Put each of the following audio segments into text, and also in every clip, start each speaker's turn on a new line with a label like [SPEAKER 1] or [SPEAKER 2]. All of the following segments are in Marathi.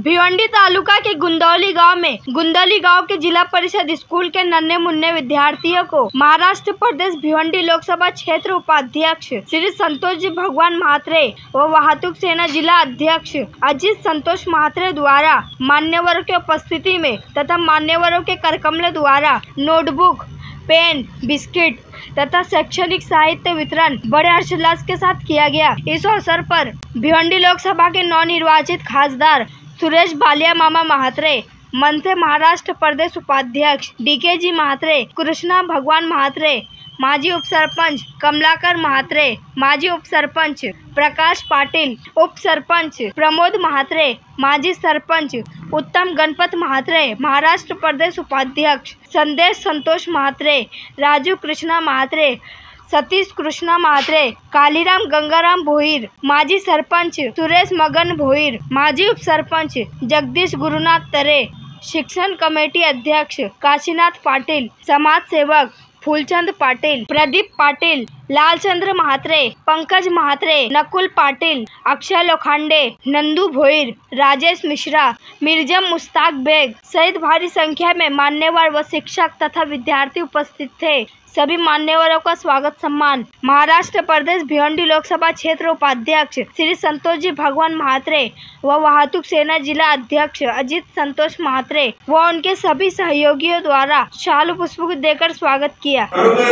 [SPEAKER 1] भिवंडी तालुका के गुंदौली गांव के जिला परिषद स्कूल के नन्हे मुन्ने विद्यार्थियों को महाराष्ट्र प्रदेश भिवंडी लोकसभा क्षेत्र उपाध्यक्ष श्री संतोष जी भगवान महात्रे व वाहतूक सेना जिला अध्यक्ष अजित संतोष महात्रे द्वारा मान्यवरों की उपस्थिति में तथा मान्यवरों के करकमले द्वारा नोटबुक, पेन, बिस्किट तथा शैक्षणिक साहित्य वितरण बड़े हर्षोल्लास के साथ किया गया। इस अवसर पर भिवंडी लोकसभा के नवनिर्वाचित खासदार सुरेश बालिया मामा महात्रे, मनसे महाराष्ट्र प्रदेश उपाध्यक्ष डीके जी महात्रे, कृष्णा भगवान महात्रे, माजी उपसरपंच कमलाकर महात्रे, माजी उपसरपंच प्रकाश पाटिल, उपसरपंच प्रमोद महात्रे, माजी सरपंच उत्तम गणपत महात्रे, महाराष्ट्र प्रदेश उपाध्यक्ष संदेश संतोष महात्रे, राजू कृष्णा महात्रे, सतीश कृष्णा महात्रे, कालीराम गंगाराम भोईर, माजी सरपंच सुरेश मगन भोईर, माजी उपसरपंच जगदीश गुरुनाथ तरे, शिक्षण कमेटी अध्यक्ष काशीनाथ पाटिल, समाज सेवक फूलचंद पाटिल, प्रदीप पाटिल, लालचंद्र महात्रे, पंकज महात्रे, नकुल पाटिल, अक्षय लोखंडे, नंदू भोईर, राजेश मिश्रा, मिर्जम मुस्ताक बेग सहित भारी संख्या में मान्यवर व शिक्षक तथा विद्यार्थी उपस्थित थे। सभी मान्यवरों का स्वागत सम्मान महाराष्ट्र प्रदेश भिवंडी लोकसभा क्षेत्र उपाध्यक्ष श्री संतोष जी भगवान महात्रे व वाहतूक सेना जिला अध्यक्ष अजित संतोष महात्रे व उनके सभी सहयोगियों द्वारा शालू पुष्प देकर स्वागत किया।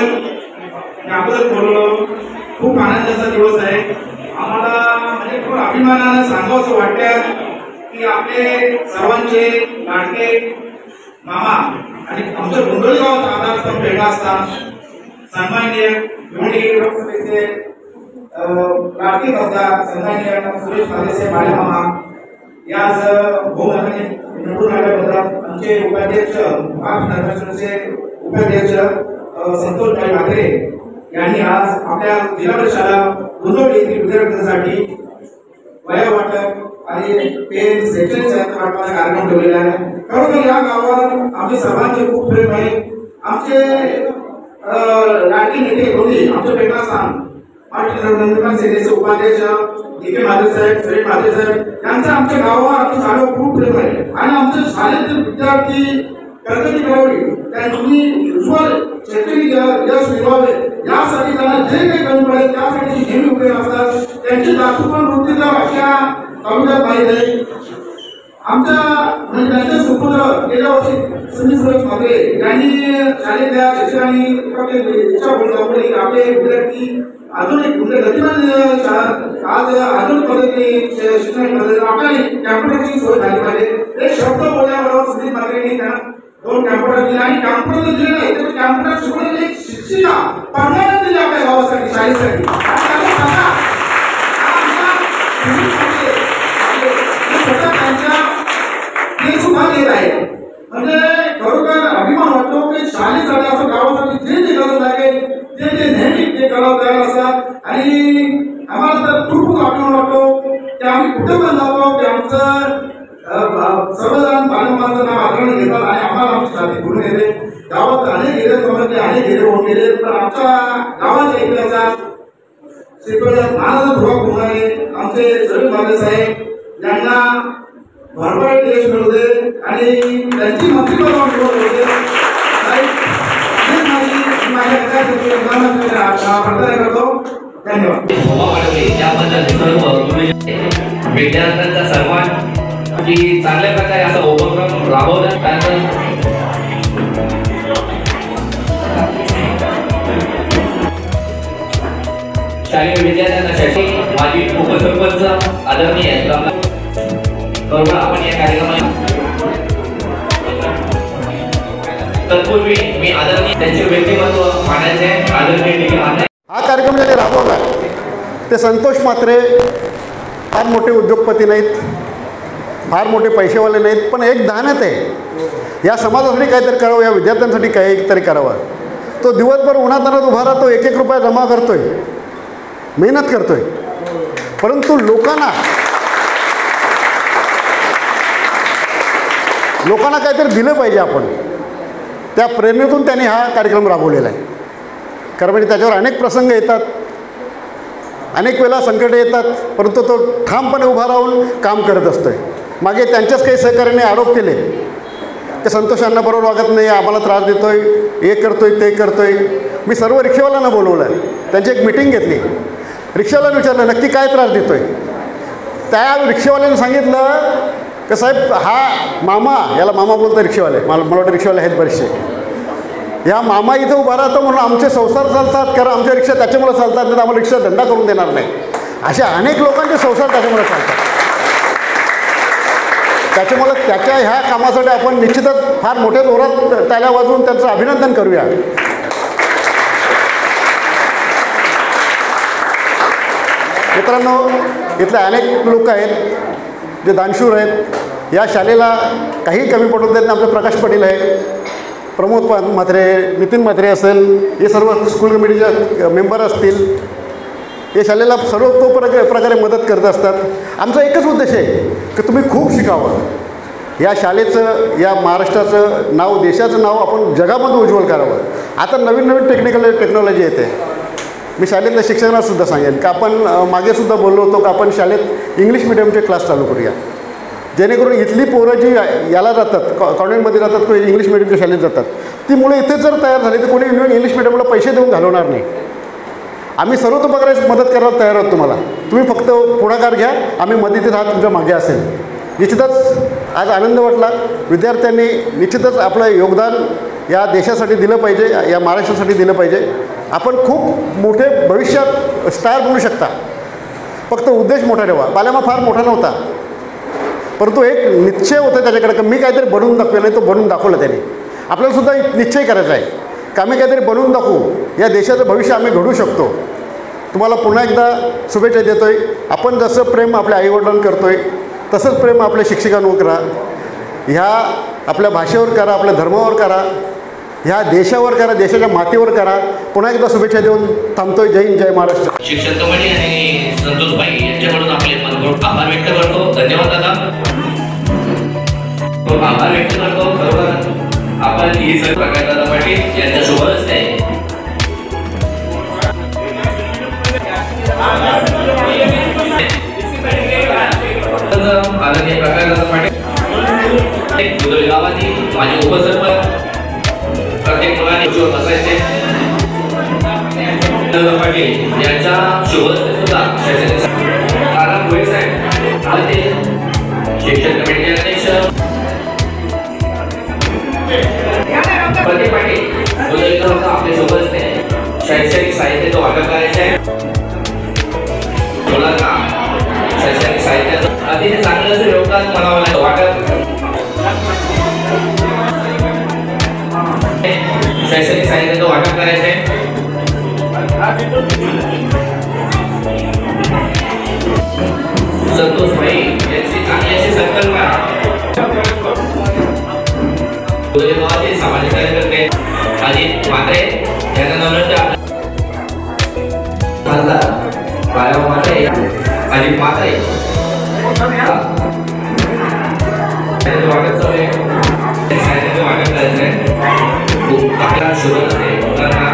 [SPEAKER 2] खूप आनंदाचा दिवस आहे। आम्हाला म्हणजे खूप अभिमानाने सांगावंसं वाटतं की आपले सर्वांचे लाडके मामा आणि आमच्या गुंडोली गावाचा आधारस्तंभ वेगळा असतात। सन्माननीय भिवंडी लोकसभेचे लाडके खासदार सन्माननीय सुरेश बालिया मामा याच बहुमताने निवडून आल्याबद्दल आमचे उपाध्यक्ष महाराष्ट्राचे उपाध्यक्ष संतोष महात्रे यांनी आज आपल्या जिल्हा परिषद गुंदौली येथील विद्यार्थ्यांसाठी वया वाटप आणि पेन शैक्षणिक साहित्य वाटपाचा कार्यक्रम ठेवलेला आहे। खरोखर या गावावर आमचे सर्वांचे खूप प्रेम आहे। आमचे लाडके नेते होते आमचे पेटास्थान महाराष्ट्र सेनेचे उपाध्यक्ष डीके महात्रे साहेब, सुरेश महात्रे साहेब यांचं आमच्या गावावर आमच्या शाळेवर खूप प्रेम आहे आणि आमचे शाळेतील विद्यार्थी प्रगती करावी, त्यांनी उज्ज्वल शैक्षणिक यश मिळवावे यासाठी त्यांना जे काही कमी पडेल त्यासाठी नेहमी उभे असतात। त्यांची दाखवण वृत्तीचा वाक्या तालुक्यात माहीत आहे। आमच्या म्हणजे त्यांचे सुपुत्र गेल्या वर्षी सुरेश महात्रे यांनी शाळेतल्या शिक्षकांनी इच्छा बोलली आपले विद्यार्थी आधुनिक गतिमान आज आधुनिक पद्धतीने शिक्षण आपल्याला कॅम्प्युटरची सोय झाली पाहिजे। एक शब्द बोलल्याबरोबर सुरेश महात्रेंनी त्यांना 2 कॅम्प्युटर दिले आणि कॅम्प्युटर दिले नाही तर कॅम्प्युटर शिकवलेली एक शिक्षिका परमनंट दिली आपल्या गावासाठी शाळेसाठी ते सुद्धा देत आहे। म्हणजे खरोखर अभिमान वाटतो की शाळेसाठी असं गावासाठी जे जे गरज लागेल ते नेहमी ते करावं तयार असतात आणि आम्हाला तर खूप अभिमान वाटतो की आम्ही कुठे पण जातो की आमचं सर्वजण बालमामाचं नाव आदरणीय घेतात आणि आम्हाला आमची जाती बोलून येते। गावात अनेक गेले समाजातले अनेक गेले होऊन गेले पण आमच्या गावाच्या इतिहासात शिकवण्यात मानाचा धुवा होणारे आमचे सुरेश महात्रे साहेब यांना भरभराट यश मिळू दे आणि त्यांची मंत्रिपद मिळवून होते। प्रार्थना करतो। धन्यवाद।
[SPEAKER 3] विद्यार्थ्यांचा सन्मान की चांगल्या प्रकारे असा उपक्रम राबवला शालेय विद्यार्थ्यांना शैक्षणिक माजी उपसरपंच आदरणीय बरोबर आपण या कार्यक्रमात तत्पूर्वी मी आदरणीय त्यांचे व्यक्तिमत्व मानायचे आदरणीय
[SPEAKER 4] हा कार्यक्रम ज्यांनी राबवला ते संतोष महात्रे फार मोठे उद्योगपती नाहीत, फार मोठे पैसेवाले नाहीत, पण एक दानत आहे या समाजासाठी काहीतरी करावं, या विद्यार्थ्यांसाठी काहीतरी करावं। तो दिवसभर उन्हातान्हात उभा राहतो, 1-1 रुपया जमा करतोय, मेहनत करतोय, परंतु लोकांना काहीतरी दिलं पाहिजे आपण, त्या प्रेरणेतून त्यांनी हा कार्यक्रम राबवलेला आहे। कारण म्हणजे त्याच्यावर अनेक प्रसंग येतात, अनेक वेळा संकट येतात, परंतु तो ठामपणे उभा राहून काम करत असतोय। मागे त्यांच्याच काही सहकार्याने आरोप केले की संतोष अण्णा बरोबर वागत नाही, आम्हाला त्रास देतोय, हे करतोय ते करतोय. मी सर्व रिक्षावाल्यांना बोलवलं, त्यांची एक मिटिंग घेतली. रिक्षावाल्यानं विचारलं नक्की काय त्रास देतोय. त्या रिक्षावाल्यानं सांगितलं की साहेब हा मामा, याला मामा बोलतो रिक्षावाले, मला वाटतं रिक्षावाले आहेत बरेचसे, या मामा इथं उभा राहतो म्हणून आमचे संसार चालतात, कारण आमच्या रिक्षा त्याच्यामुळे चालतात, नाही तर आम्हाला रिक्षा धंदा करून देणार नाही. अशा अनेक लोकांचे संसार त्याच्यामुळे चालतात. त्याच्यामुळे त्याच्या ह्या कामासाठी आपण निश्चितच फार मोठ्या जोरात टाळ्या वाजवून त्यांचं अभिनंदन करूया. मित्रांनो, इथले अनेक लोक आहेत जे दानशूर आहेत. या शाळेला काही कमी पडून देत नाही. आमचे प्रकाश पाटील आहे, प्रमोद म्हात्रे, नितीन म्हात्रे असेल, हे सर्व स्कूल कमिटीचे मेंबर असतील, हे शाळेला सर्व प्रकारे मदत करत असतात. आमचा एकच उद्देश आहे की तुम्ही खूप शिकावं. या शाळेचं, या महाराष्ट्राचं नाव, देशाचं नाव आपण जगामध्ये उज्ज्वल करावं. आता नवीन नवीन टेक्नॉलॉजी येते. मी शाळेतल्या शिक्षकांनासुद्धा सांगेन की आपण मागेसुद्धा बोललो होतो की आपण शाळेत इंग्लिश मिडियमचे क्लास चालू करूया, जेणेकरून इथली पोरं जी याला जातात, कॉन्व्हेंटमध्ये जातात किंवा इंग्लिश मिडियमच्या शाळेत जातात, ती मुलं इथेच जर तयार झाली तर कोणी इंग्लिश मिडियमला पैसे देऊन घालवणार नाही. आम्ही सर्वतोप्रकारे मदत करायला तयार आहोत तुम्हाला. तुम्ही फक्त पुढाकार घ्या, आम्ही मदतीत हात तुमच्या मागे असेल. निश्चितच आज आनंद वाटला. विद्यार्थ्यांनी निश्चितच आपलं योगदान या देशासाठी दिलं पाहिजे, या महाराष्ट्रासाठी दिलं पाहिजे. आपण खूप मोठे भविष्यात स्टार बनू शकता, फक्त उद्देश मोठा ठेवा. बाल्यामा फार मोठा नव्हता, परंतु एक निश्चय होता त्याच्याकडे की मी काहीतरी बनवून दाखवेल, नाही तो बनवून दाखवलं त्याने. आपल्यालासुद्धा निश्चय करायचा आहे की आम्ही काहीतरी बनवून दाखवू, या देशाचं भविष्य आम्ही घडवू शकतो. तुम्हाला पुन्हा एकदा शुभेच्छा देतो आहे. आपण जसं प्रेम आपल्या आईवडिलांना करतो आहे तसंच प्रेम आपल्या शिक्षकांवर करा, ह्या आपल्या भाषेवर करा, आपल्या धर्मावर करा, ह्या देशावर करा, देशाच्या मातीवर करा. पुन्हा एकदा शुभेच्छा देऊन थांबतोय. जय हिंद, जय महाराष्ट्र.
[SPEAKER 3] शिक्षक कमिटी आणि संतोषबाई यांच्याकडून आपले मनपूर्वक आभार व्यक्त करतो. धन्यवाद दादा, आभार व्यक्त करतो. खरोखर आपण ही सर्व प्रकाश दादा पाटील यांच्या शुभ हस्ते आदरणीय प्रकाश दादा पाटील बुदोली गावातील माझे उपसरपंच, प्रत्येक मुलाने बसायचे. दादा पाटील यांच्या शुभ हस्ते सुद्धा आराम होईल साहेब आणि शिक्षक कमिटीचे अध्यक्ष प्रदीप पाटील बुदोली गावाचा आपले शुभ हस्ते शैक्षणिक साहित्याचं वाटप करायचे आहे. मुलांना शैक्षणिक साहित्याचं अतिशय चांगलं असं योगदान म्हणावं लागतं. वाटप शैक्षणिक साहित्याचं वाटप करायचं आहे. संतोषबाई यांची चांगली अशी संकल्पना बुदोली गावातील सामाजिक कार्यकर्ते अजित म्हात्रे यांना नम्रता बाळासाहेब म्हात्रे, अजित म्हात्रे वाटप चालू आहे. साहित्याचं वाटप करायचं आहे. आपल्याला शुभ असते मुलांना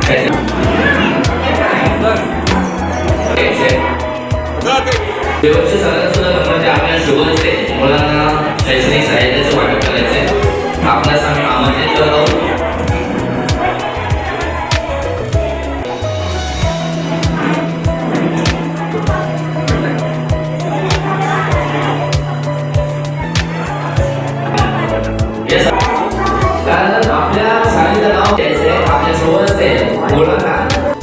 [SPEAKER 3] शेवटचे सगळ्यात सुद्धा म्हणजे आपल्याला शुभ असते मुलांना शैक्षणिक साहित्याचं वाटप करायचं आहे. आपल्यास आम्ही आमंत्रित करत आहोत. कारण आपल्या शाळेचं नाव द्यायचं आहे, आपल्या सोबत असते मुलांना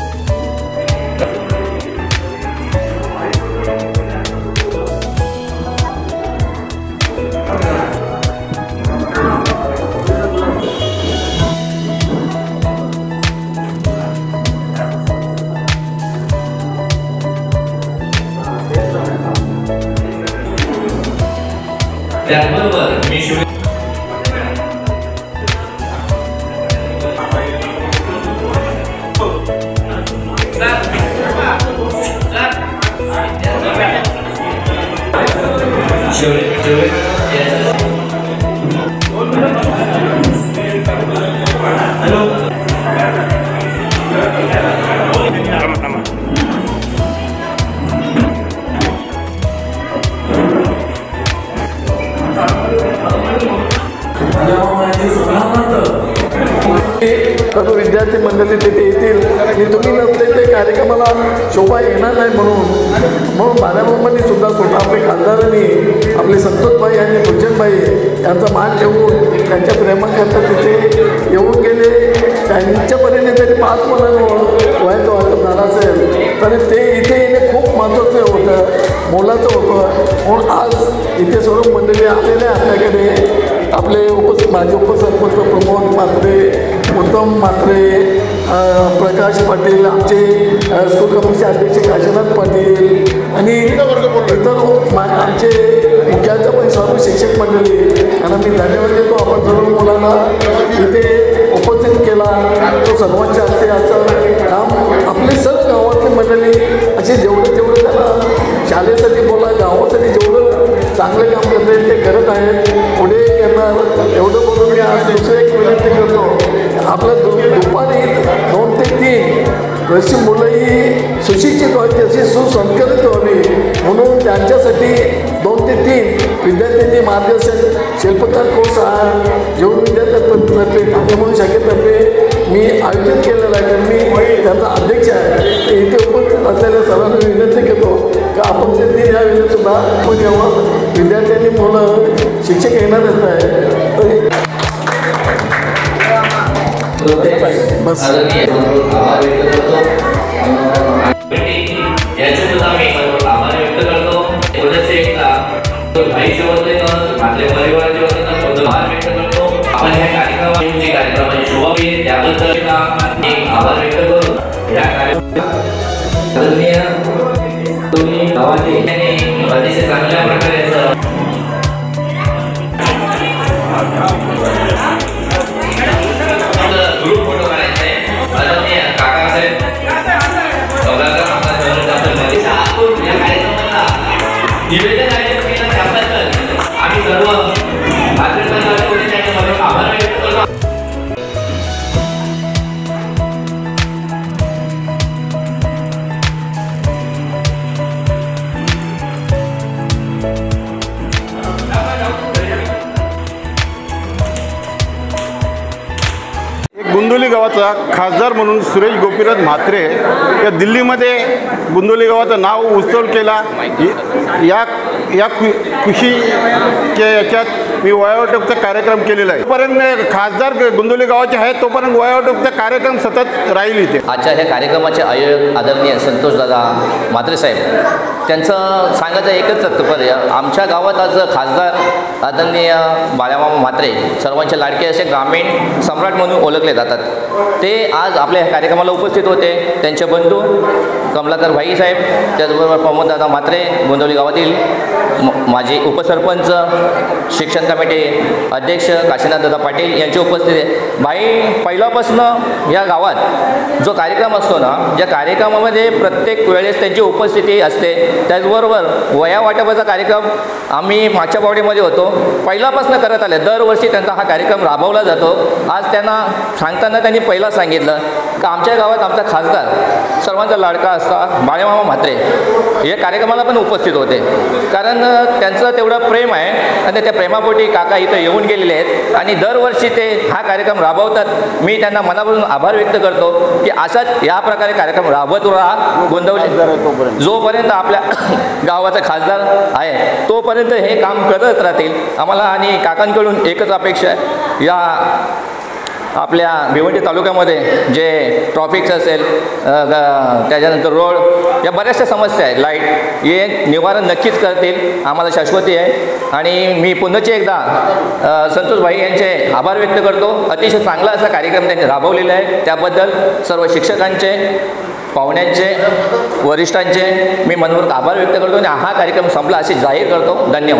[SPEAKER 3] त्याचबरोबर मी
[SPEAKER 5] कार्यक्रमाला शोभा येणार नाही म्हणून बाळामामांनी सुद्धा स्वतः आपले खासदारांनी आपले संतोषभाई आणि गुलशनभाई यांचा मान ठेवून त्यांच्या प्रेमाकरता तिथे येऊन गेले. त्यांच्या परीने तरी 5 मुलांवर वयाचं वाटप झालं असेल तरी ते इथे येणे खूप महत्त्वाचं होतं, मोलाचं होतं. म्हणून आज इथे सर्व मंडळी आलेले आपल्याकडे आपले माजी उपसरपंच प्रमोद म्हात्रे, उत्तम म्हात्रे, प्रकाश पाटील, आमचे स्कूल कमिटीचे अध्यक्ष काशीनाथ पाटील आणि इतर आमचे मुख्याध्यापक सर्व शिक्षक मंडळी यांना मी धन्यवाद देतो. आपण सर्व मुलांना इथे उपस्थित केला तो सर्वांच्या हस्ते असं काम आपले सर्व गावातली मंडळी असे जेवढं त्यांना शाळेसाठी बोला गावासाठी जेवढं चांगलं काम करता येईल ते करत आहेत, पुढे करणार एवढं बोलून मी आज दुसरं एक विनंती करतो. आपलं दुपारी 2 ते 3 जशी मुलंही सुशिक्षित व्हावी अशी सुसंस्कृत व्हावी म्हणून त्यांच्यासाठी 2 ते 3 विद्यार्थ्यांनी मार्गदर्शन शिल्पकार कोर्स हा जेवढ विद्यार्थ्यांतर्फे ठाणे म्हणून शाखेतर्फे मी आयोजित केलेला आहे. मी त्यांचा अध्यक्ष आहे. इथे उपस्थित असलेल्या सर्वांना विनंती करतो की आपण ते 3 या वेळेसुद्धा आपण जेव्हा विद्यार्थ्यांनी मुलं शिक्षक येणारच आहे तरी बस
[SPEAKER 3] आभार व्यक्त करतो. याचे सुद्धा मी आभार व्यक्त करतो. भाई शिवसेनेकर आपल्या परिवाराच्या वतीनं आभार व्यक्त करतो. आपण ह्या कार्यक्रमाची शोभा होईल त्याबद्दल मी आभार व्यक्त करतो. या कार्यक्रमात तुम्ही गावातील अतिशय चांगल्या प्रकारे ग्रुप फोटो काढायचा आहे. आदरणीय काकासाहेब या कार्यक्रमाला निवेदन केलं त्याबद्दल आम्ही सर्व आभार व्यक्त करतो.
[SPEAKER 4] गुंदोली गावाचा खासदार म्हणून सुरेश गोपीनाथ म्हात्रे या दिल्लीमध्ये गुंदोली गावाचं नाव उज्ज्वल केला. या खुशीच्या याच्यात मी वयोवाटपचा कार्यक्रम केलेला आहे. तोपर्यंत खासदार गुंदोली गावाचे आहेत तोपर्यंत वयोवाटपचा कार्यक्रम सतत राहील इथे.
[SPEAKER 3] आजच्या ह्या कार्यक्रमाचे आयोजक आदरणीय संतोषदादा म्हात्रे साहेब त्यांचं सांगायचं एकच तात्पर्य, आमच्या गावात आज खासदार आदरणीय बाळामामा म्हात्रे सर्वांचे लाडके असे ग्रामीण सम्राट म्हणून ओळखले जातात. ते आज आपल्या ह्या कार्यक्रमाला उपस्थित होते. त्यांचे बंधू कमलाकर भाई साहेब, त्याचबरोबर प्रमोददादा म्हात्रे गोंदवली गावातील माजी उपसरपंच, शिक्षण कमिटी अध्यक्ष काशीनाथदादा पाटील यांची उपस्थिती आहे. भाई पहिल्यापासून या गावात जो कार्यक्रम असतो ना, ज्या कार्यक्रमामध्ये प्रत्येक वेळेस त्यांची उपस्थिती असते. त्याचबरोबर वया वाटपाचा कार्यक्रम आम्ही मागच्या पावडीमध्ये होतो पहिल्यापासून करत आले. दरवर्षी त्यांचा हा कार्यक्रम राबवला जातो. आज त्यांना सांगताना त्यांनी पहिला सांगितलं की आमच्या गावात आमचा खासदार सर्वांचा लाडका असता बाळामामा म्हात्रे या कार्यक्रमाला पण उपस्थित होते. कारण त्यांचं तेवढं प्रेम आहे आणि त्या प्रेमापोटी काका इथं येऊन गेलेले आहेत आणि दरवर्षी ते हा कार्यक्रम राबवतात. मी त्यांना मनापासून आभार व्यक्त करतो की असाच या प्रकारे कार्यक्रम राबवत राहा. गोंदवली जोपर्यंत आपल्या गावाचा खासदार आहे तोपर्यंत हे काम करत राहतील. आम्हाला आणि काकांकडून एकच अपेक्षा आहे, या आपल्या भिवंडी तालुक्यामध्ये जे ट्रॉफिक्स असेल त्याच्यानंतर रोड या बऱ्याचशा समस्या आहेत, लाईट, हे निवारण नक्कीच करतील. आम्हाला शाश्वती आहे. आणि मी पुन्हाची एकदा संतोष भाई यांचे आभार व्यक्त करतो. अतिशय चांगला असा कार्यक्रम त्यांनी राबवलेला आहे. त्याबद्दल सर्व शिक्षकांचे, पाहुण्यांचे, वरिष्ठांचे मी मनपूर्वक आभार व्यक्त करतो आणि हा कार्यक्रम संपला असे जाहीर करतो. धन्यवाद.